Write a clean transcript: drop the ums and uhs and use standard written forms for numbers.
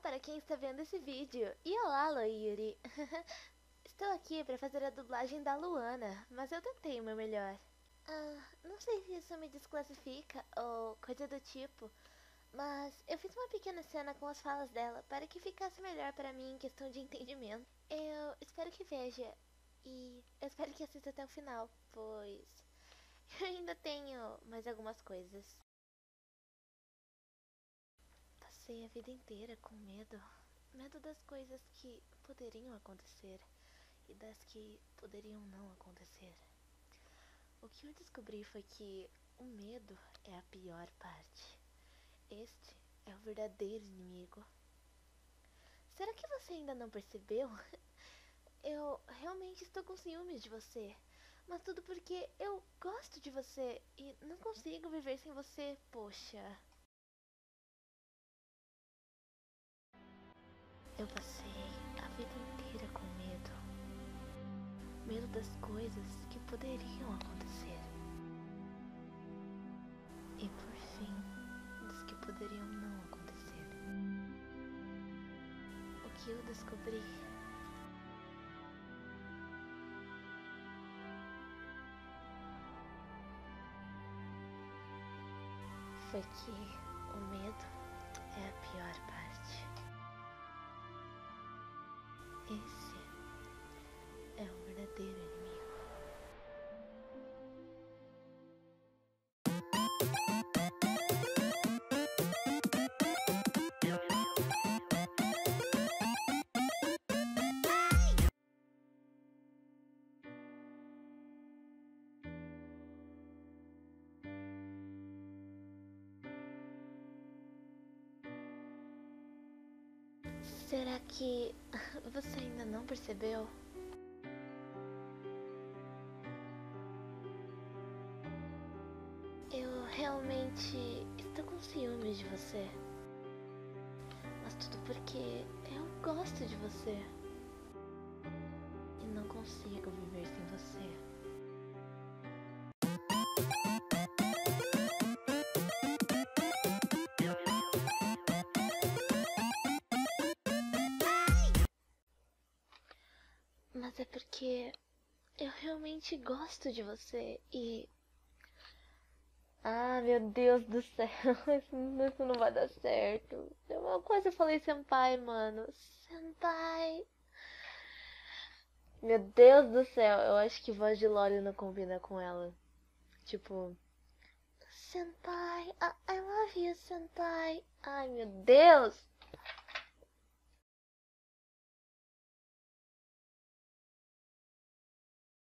para quem está vendo esse vídeo. E olá, Loiri. Estou aqui para fazer a dublagem da Luana, mas eu tentei o meu melhor. Não sei se isso me desclassifica ou coisa do tipo, mas eu fiz uma pequena cena com as falas dela para que ficasse melhor para mim em questão de entendimento. Eu espero que veja e eu espero que assista até o final, pois eu ainda tenho mais algumas coisas. Passei a vida inteira com medo. Medo das coisas que poderiam acontecer e das que poderiam não acontecer. O que eu descobri foi que o medo é a pior parte. Este é o verdadeiro inimigo. Será que você ainda não percebeu? Eu realmente estou com ciúmes de você. Mas tudo porque eu gosto de você e não consigo viver sem você, poxa. Eu passei a vida inteira com medo. Medo das coisas que poderiam acontecer. E por fim, das que poderiam não acontecer. O que eu descobri foi que o medo é a pior parte. Esse é o verdadeiro inimigo. Será que você ainda não percebeu? Eu realmente estou com ciúmes de você. Mas tudo porque eu gosto de você. E não consigo viver sem você. Mas é porque eu realmente gosto de você e... meu Deus do céu, isso não vai dar certo. Eu quase falei senpai, mano. Senpai. Meu Deus do céu, eu acho que voz de Loli não combina com ela. Tipo... Senpai, I love you, senpai. Ai, meu Deus.